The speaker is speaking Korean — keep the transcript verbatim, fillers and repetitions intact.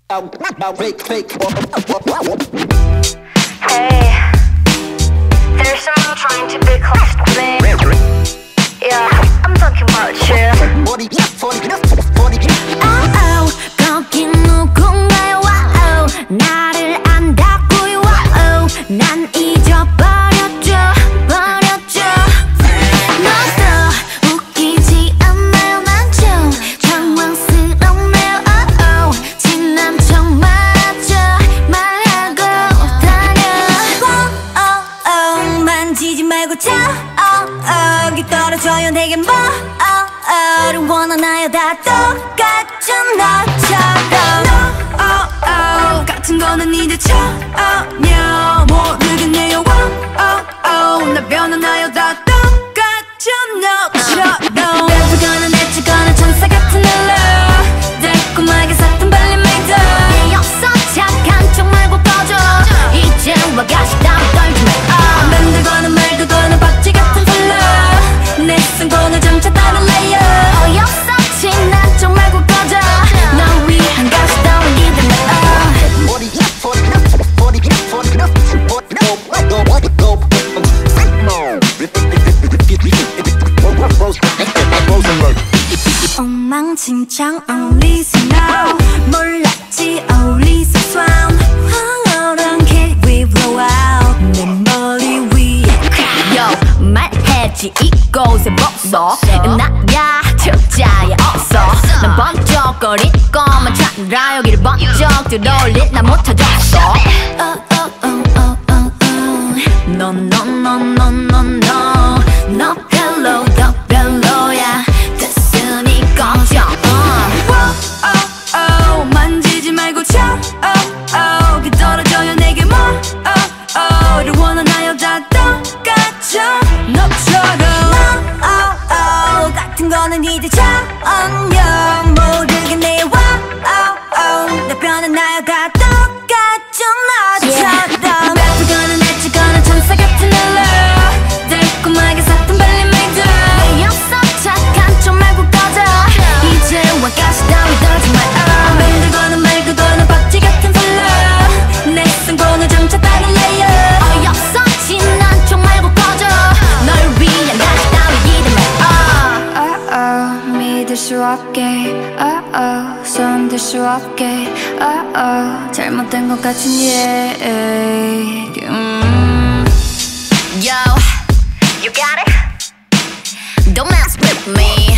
Hey, there's someone trying to be close to me. Yeah, I'm talking about you. Oh oh, 거기 누군가요? Wow, 나를 안다고요? Wow, 난 잊어버렸죠, 버렸죠. 너도 웃기지 않나요? 난 좀 당황스럽네요. Oh oh, 지난 척 말하죠, 말하고 다녀. Oh oh oh, 만지지 말고 쳐. Oh oh, 기 떨어져요 내게 뭐? Oh oh를 원하나요? 다 똑같죠 너처럼. No oh oh, 같은 거는 이제 처음이야. 모르겠네요. Oh oh oh, 나 변하나요? 다 똑같죠 너처럼. 예쁘거나 내치거나 천사 같은 널로 달콤하게 사탕 발린 메이드. 내 역사 착한 척 말고 꺼져. 이제 와가시 땀 떨지 마. 만들거나 말거나 박쥐 같은 컬러. 내 성공을 점차 다른 레이어. 어이없었지 난 좀 말고 꺼져. 널 위한 가시 따윈 기대네. 엉망진창 어울리서 now 몰랐지 어울리서 swam 황홀한 길 we blow out 내 머리 위에 Yo 말했지 이곳에 벗어 나야 특자에 없어 난 번쩍거리고만 찾느라 여기를 번쩍 들어올릴 나 못 찾았어. Oh oh oh oh oh oh No no no no no no 너 별로 더 별로야 됐으니 꺼져. Oh oh oh 만지지 말고 쳐. Oh oh 기 떨어져요 내게 뭐. Oh oh를 원하나요? 다 똑같죠 너처럼. Oh oh 같은 거는 이제 처음이야. 모르겠네요. Oh oh 나 변하나요? 다 똑같죠 너처럼. 예쁘거나 내치거나 천사 같은 널로 달콤하게 사탕 발린 메이드. 내 역사 착한 척 말고 꺼져. 이제 와가시 따위 떨지 마. 만들거나 말거나 박쥐 같은 컬러. 내 성공을 점차 다른 레이어. 어이없었지 난 척 말고 꺼져. 널 위한 가시 따위 기대 마. Oh oh 믿을 수 없게. Oh oh 손들 수 없게. Oh oh 잘못된 것 같은 얘기. 음. Yo, you got it? Don't mess with me.